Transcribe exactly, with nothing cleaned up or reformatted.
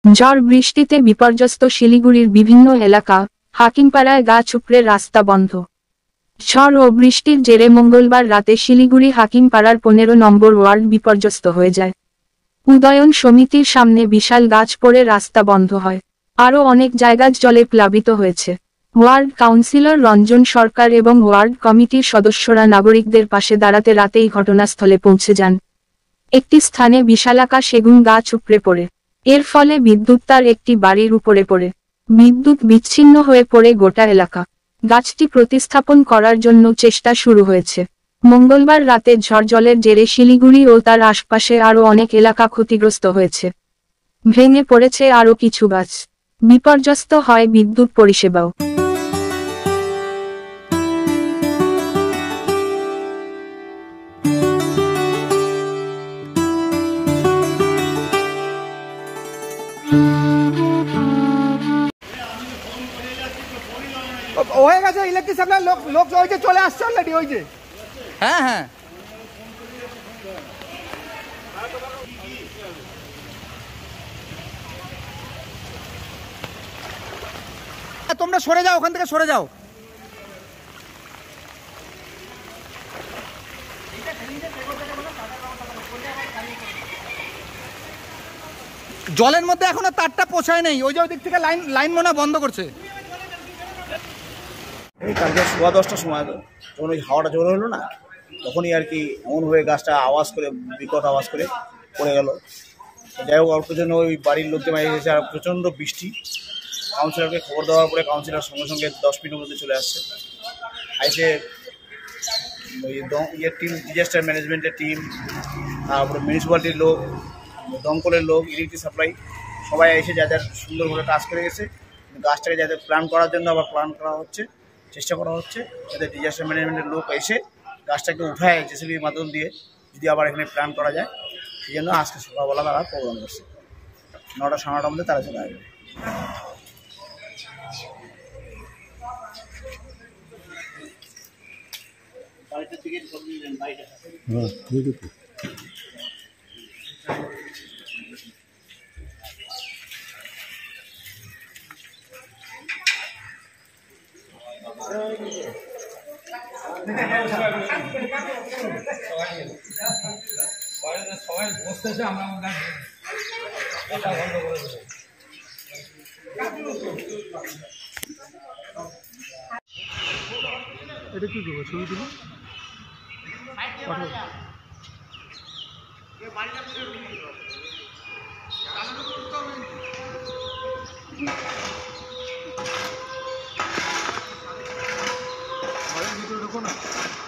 ঝড় বৃষ্টিতে বিপর্যস্ত শিলিগুড়ির বিভিন্ন এলাকা, হাকিমপাড়ায় গাছ উপড়ে রাস্তা বন্ধ। ঝড় ও বৃষ্টির জেরে মঙ্গলবার রাতে শিলিগুড়ি হাকিমপাড়ার পনেরো নম্বর ওয়ার্ড বিপর্যস্ত হয়ে যায়। উদয়ন সমিতির সামনে বিশাল গাছ পড়ে রাস্তা বন্ধ হয়। আরও অনেক জায়গা জলে প্লাবিত হয়েছে। ওয়ার্ড কাউন্সিলর রঞ্জন সরকার এবং ওয়ার্ড কমিটির সদস্যরা নাগরিকদের পাশে দাঁড়াতে রাতেই ঘটনাস্থলে পৌঁছে যান। একটি স্থানে বিশালাকার সেগুন গাছ উপড়ে পড়ে। এর ফলে বিদ্যুৎ তার একটি বাড়ির উপরে পড়ে। বিদ্যুৎ বিচ্ছিন্ন হয়ে পড়ে গোটা এলাকা। গাছটি প্রতিস্থাপন করার জন্য চেষ্টা শুরু হয়েছে। মঙ্গলবার রাতে ঝড় জলের জেরে শিলিগুড়ি ও তার আশপাশে আরও অনেক এলাকা ক্ষতিগ্রস্ত হয়েছে। ভেঙে পড়েছে আরও কিছু গাছ। বিপর্যস্ত হয় বিদ্যুৎ পরিষেবাও। হয়ে গেছে ইলেকট্রিক সাপ্লাই লোক লোক ওই যে চলে আসছে অলরেডি ওই যে। হ্যাঁ হ্যাঁ তোমরা সরে যাও, ওখান থেকে সরে যাও। জলের মধ্যে এখনো তারটা পৌঁছায় নেই, ওই যে ওই দিক থেকে লাইন লাইন মনে বন্ধ করছে। এই কালকে সোয়া দশটার সময় যখন ওই হাওয়াটা জোরে হলো না, তখনই আর কি এমনভাবে গাছটা আওয়াজ করে বিকট আওয়াজ করে পড়ে গেল। যাই হোক, অল্পের জন্য ওই বাড়ির লোককে মারা গেছে। আর প্রচণ্ড বৃষ্টি। কাউন্সিলরকে খবর দেওয়ার পরে কাউন্সিলর সঙ্গে সঙ্গে দশ মিনিটের মধ্যে চলে আসছে। এসে ওই ইয়ের টিম, ডিজাস্টার ম্যানেজমেন্টের টিম, তারপরে মিউনিসিপ্যালিটির লোক, দমকলের লোক, ইলেকট্রিক সাপ্লাই সবাই এসে যাদের সুন্দরভাবে কাজ করে গেছে। গাছটাকে যাদের প্ল্যান করার জন্য আবার প্ল্যান করা হচ্ছে, চেষ্টা করা হচ্ছে যাতে ডিজাস্টার ম্যানেজমেন্টের লোক এসে গাছটাকে উঠায় জেসিবির মাধ্যম দিয়ে যদি আবার এখানে প্ল্যান করা যায়। সেই জন্য আজকে সকালবেলা তারা প্রোগ্রাম করছে। নটা সাড়ে নটার মধ্যে তারা চলে আসবে। সবাই বসতেছে, আমরা এটা বন্ধ করে দেবো। এটা কি দেবো? ছবি তুলো। ভিতরে ঢুকো না।